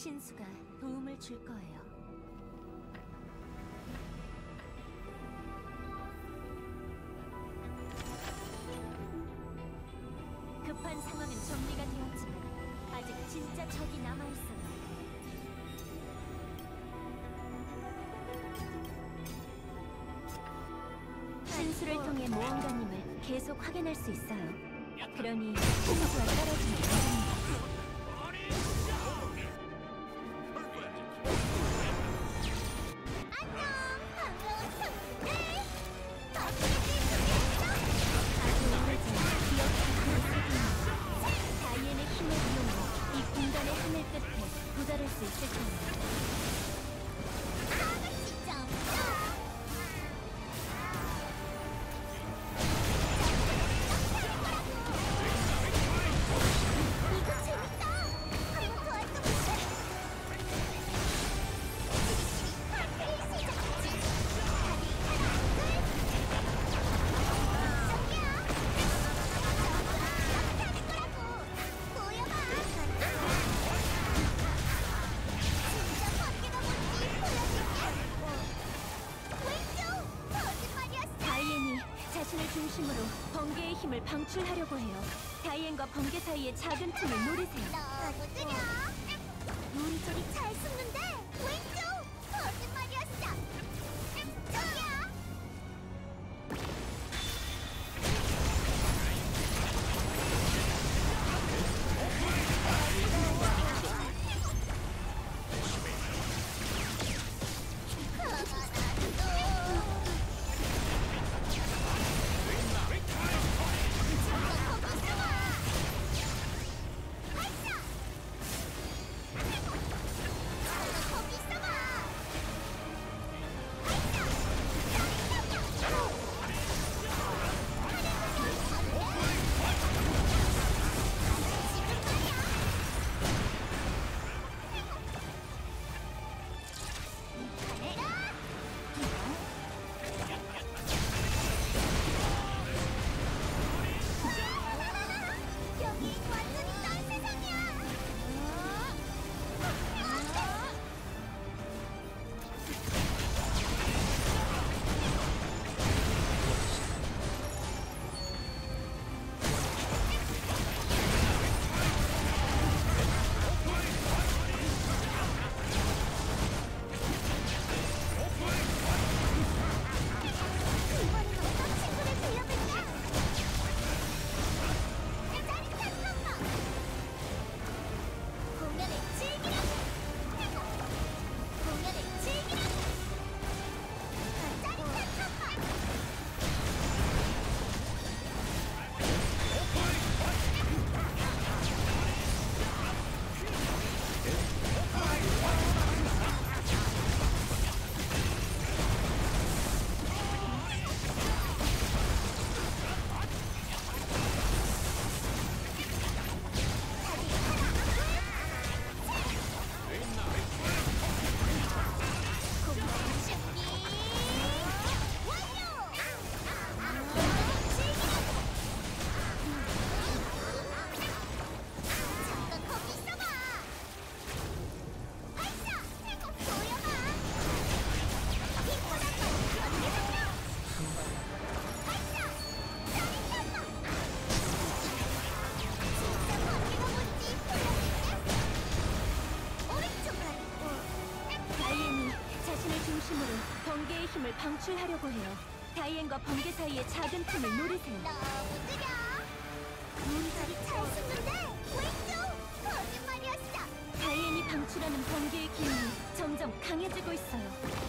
신수가 도움을 줄 거예요. 급한 상황은 정리가 되었지만 아직 진짜 적이 남아있어요. 신수를 통해 모험가님을 계속 확인할 수 있어요. 그러니 신수와 떨어지면 안 됩니다. 다이앤의 힘을 이용해 이 공간의 하늘 끝에 도달할 수 있을 거예요. 자신을 중심으로 번개의 힘을 방출하려고 해요. 다이앤과 번개 사이의 작은 틈을 노리세요. 너무 느려. 요리조리 잘 숨는데 왼쪽 거짓말이었어. 저기야. 중심으로 번개의 힘을 방출하려고 해요. 다이앤과 번개 사이의 작은 틈을 노리세요. 너무 느려. 요리조리 잘 숨는데 왼쪽 거짓말이었어. 다이앤이 방출하는 번개의 기운이 점점 강해지고 있어요.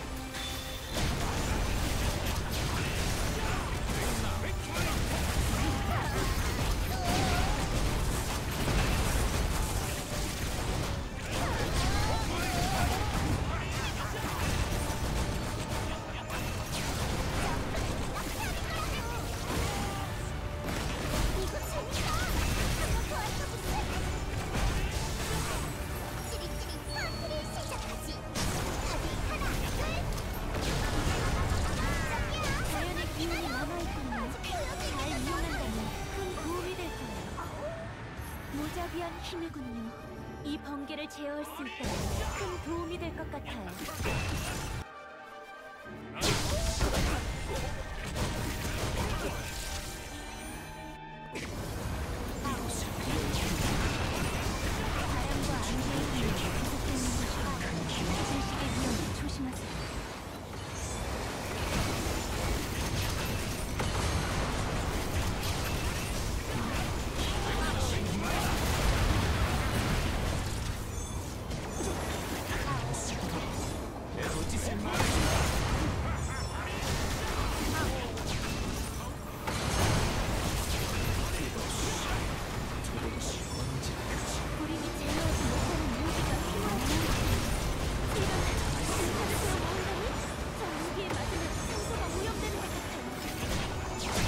무자비한 힘이군요. 이 번개를 제어할 수 있다면 큰 도움이 될 것 같아요. 바람과 안개의 힘이 계속되는 곳이라 질식의 위험을 조심하세요. 우리가 제어하지 못하는 무기가 필요하다. 이런 불타는 모험가니? 저 무기에 맞으면 상처가 오염되는 것 같아요.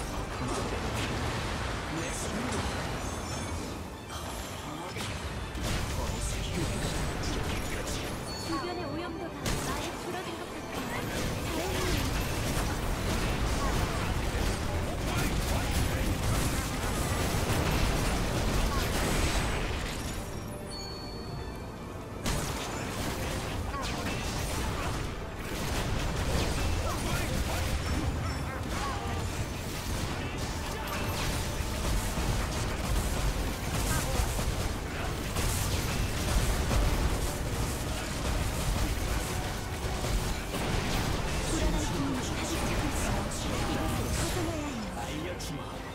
주변의 오염도가 많이 줄어든 것 같아요. 다행이에요. 불안한 기운이 가득 차고 있어. 이것을 벗어나야 해요.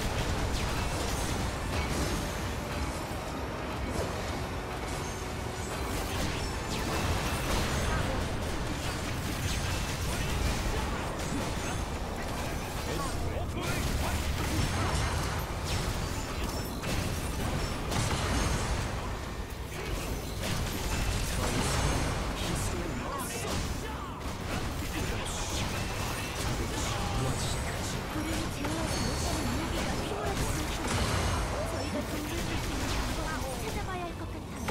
불을 제어하지 못하는 무기가 필요하지 않다면 저희가 동물할 수 있는 방법을 찾아봐야 할 것 같아요.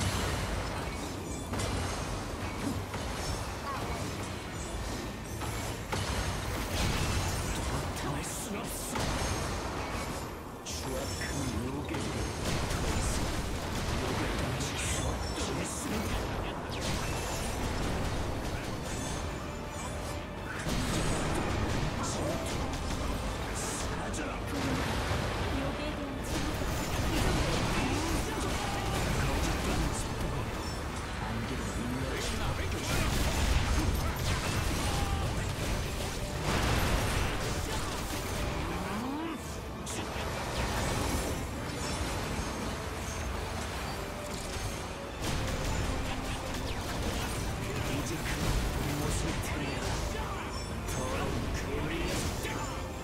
당할 순 없어. 추악한 요괴를 더 이상 요괴당하실 수 없겠습니다. 사라져라. 요괴에 대한 치료가 이 정도로 거짓되는 속도로 안개를 인내하시 이제 그 모습을 들이라. 더러운 괴물 녀석들.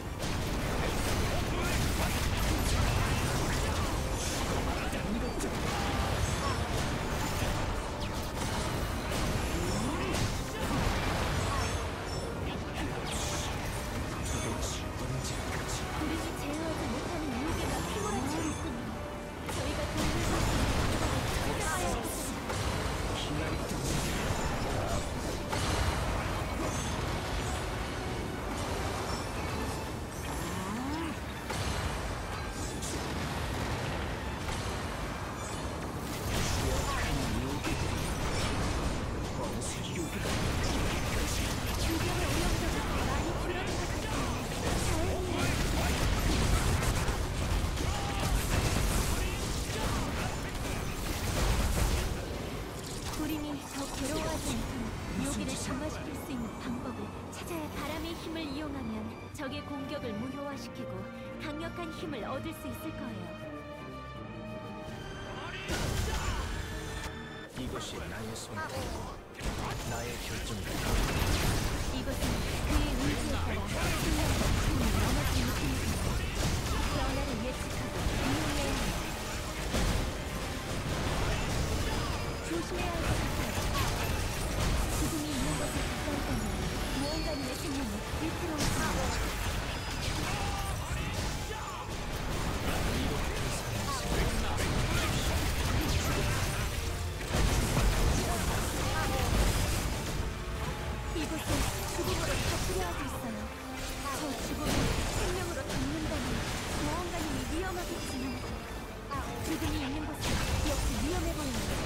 도대체 언제까지 우리가 제어하지 못하는 무기가 필요하지 않군요. 저희가 동물할 수 있는 방법을 찾아봐야 할 것 같아요. 기다리던 추악한 요괴들이 어느새 요괴가 주변의 오염도가 많이 줄어든 것 같아요. 다행이에요. 우린이 더 괴로워하지 않도록 요기를 정화시킬 수 있는 방법을 찾아야 바람의 힘을 이용하면 적의 공격을 무효화시키고 강력한 힘을 얻을 수 있을 거예요. 이것이 나의 선택이고 나의 결정이다. 이것은 그의 의지에 따라 생명과 힘을 나눠주는 힘입니다. 변화를 예측하고 이용해야 해요. 조심해야 할 것 같아요. 지금이 있는 것에 가까이 가면 무언가님의 생명이 위태로워집니다. 이곳은 죽음으로 터뜨려하고 있어요. 저 죽음을 생명으로 덮는다면 무언가님이 위험하겠지만 죽음이 있는 곳은 역시 위험해 보입니다.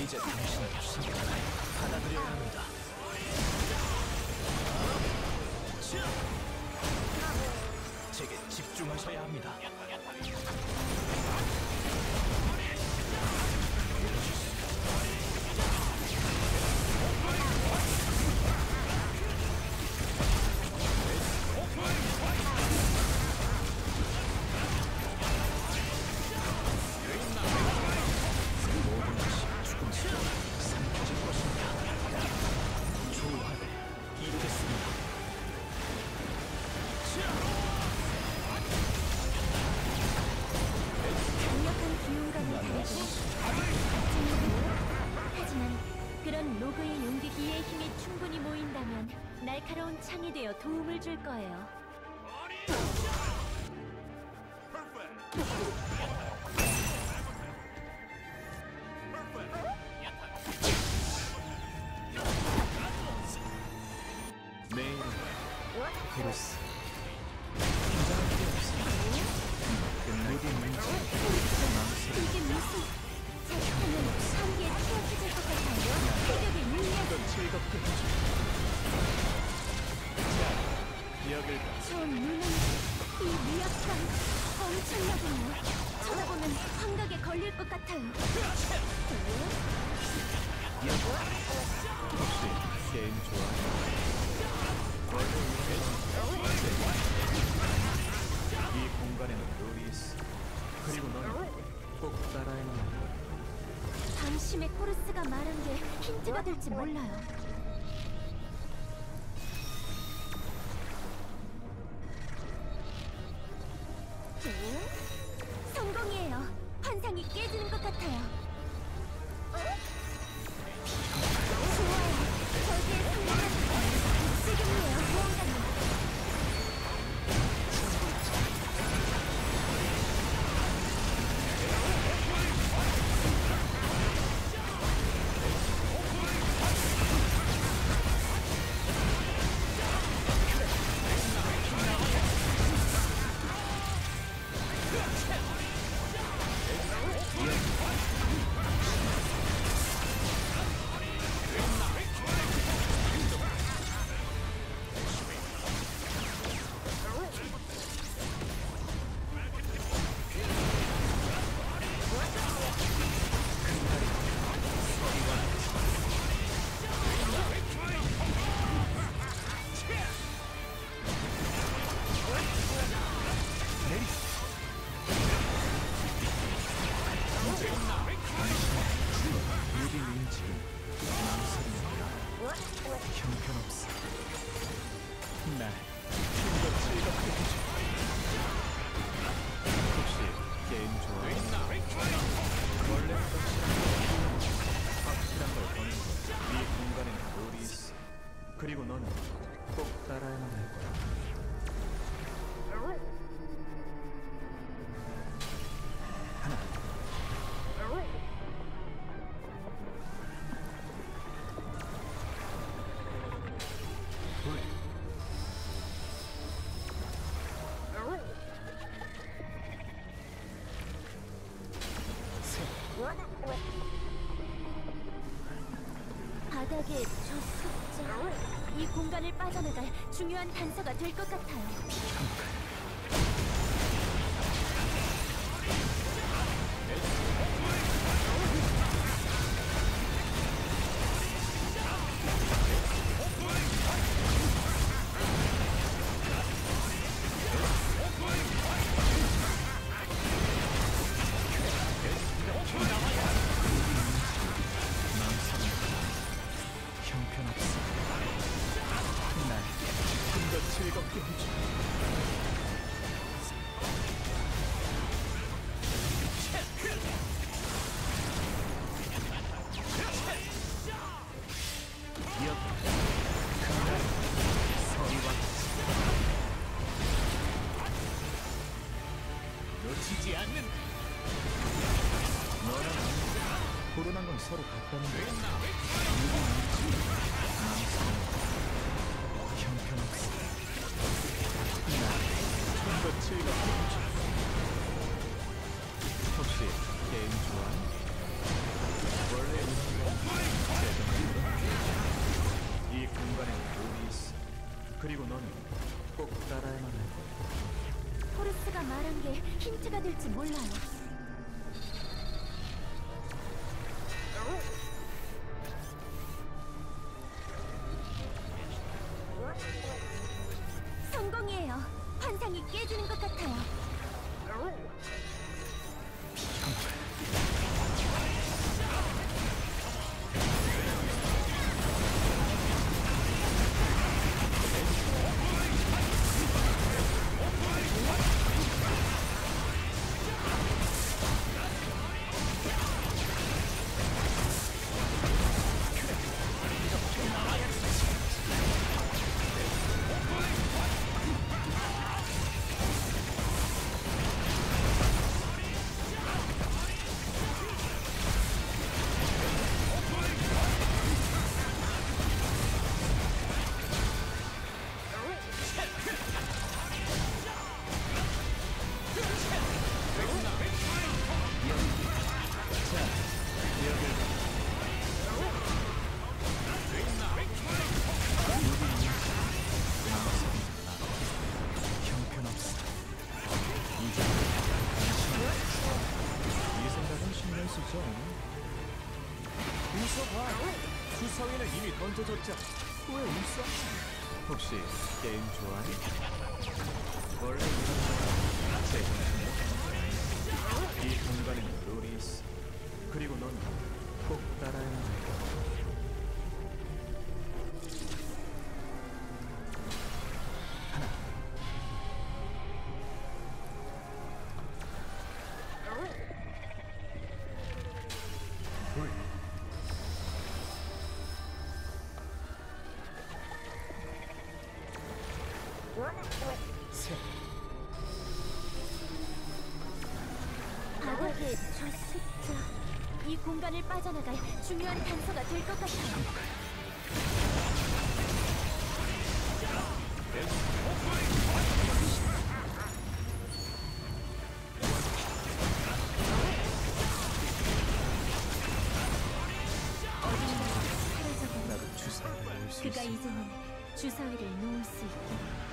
이제 당신을 받아들여야 합니다. 제게 집중하셔야 합니다. 모든 것이 죽음 속에 삼켜질 것입니다. 조화를 이루겠습니다. 강력한 기운과는 다르게 아직도 박진이고 하지만 그런 로그의 용기기의 힘이 충분히 모인다면 날카로운 창이 되어 도움을 줄 거예요. 내 이름은 브루스. 긴장할 필요 없습니다. 모든 문제는 망설임. 이게 무슨 자칫하면 한계에 치워질 것 같아요. 타격을 물리하고 좀 즐겁게 해줘. 자, 여길 봐. 저 눈은 이 위압감 엄청나군요. 쳐다보면 환각에 걸릴 것 같아요. 혹시 게임 좋아해? 이 공간에는 룰이 있어. 그리고 넌 꼭 따라야만 해. 방심의 코르스가 말한 게 힌트가 될지 몰라요. 성공이에요. 환상이 깨지는 것 같아요. 좋아요. 저기에 성공한 지금이에요, 무언가는. 모든 움직임 망설입니다. 형편없어. 날 좀 더 즐겁게 해줘. 혹시 게임 좋아해? 원래 확실한 걸 보는 거야. 이 공간에는 룰이 있어. 그리고 너는 꼭 따라야만 할 거야. 하나, 둘, 셋. 바닥에 저 숫자. 이 공간을 빠져나갈 중요한 단서가 될 것 같아요. 형편없어. 날 좀 더 즐겁게 해줘. 여기 그날 서리와 놓치지 않는 너랑 나는 불운한 건 서로 같다는 거야. 형편없어. 날 좀 더 즐겁게 해줘. 혹시 게임 좋아해? 원래 말한 게 힌트가 될지 몰라요. 성공이에요. 환상이 깨지는 것 같아요. 형편없어. 이제 이 생각은 신경 쓰죠. 웃어봐. 주사위는 이미 던져졌잖아. 왜 웃어? 혹시 게임 좋아해? 원래 이런 세상에 이 공간에는 룰이 있어. 그리고 넌 꼭 따라야 해. 둘, 셋. 바닥에 저 숫자. 이 공간을 빠져나갈 중요한 단서가 될 것 같아요. 어딘가 사라져버린 나도 주사위를 놓을 수 그가 있어. 이제는 주사위를 놓을 수 있고